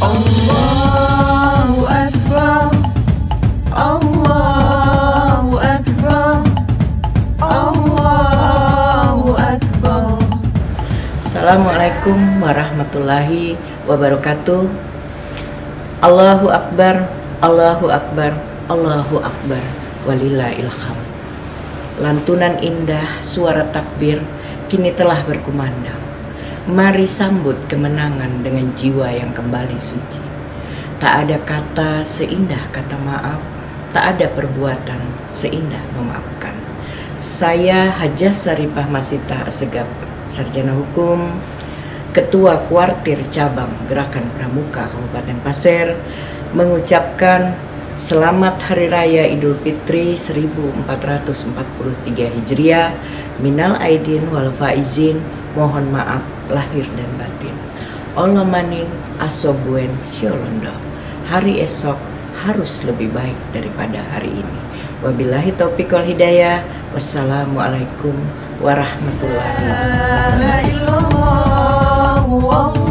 Allahu Akbar, Allahu Akbar, Allahu Akbar. Assalamualaikum warahmatullahi wabarakatuh. Allahu Akbar, Allahu Akbar, Allahu Akbar, walillahil hamd. Lantunan indah suara takbir kini telah berkumandang. Mari sambut kemenangan dengan jiwa yang kembali suci. Tak ada kata seindah kata maaf, tak ada perbuatan seindah memaafkan. Saya Hajah Saripah Masita Assegaf, sarjana hukum, Ketua Kuartir Cabang Gerakan Pramuka Kabupaten Pasir, mengucapkan selamat Hari Raya Idul Fitri 1443 Hijriah. Minal aidin wal faizin, mohon maaf lahir dan batin. Allah maning asobuen siolondo. Hari esok harus lebih baik daripada hari ini. Wabillahi taufiq wal hidayah. Wassalamualaikum warahmatullahi wabarakatuh.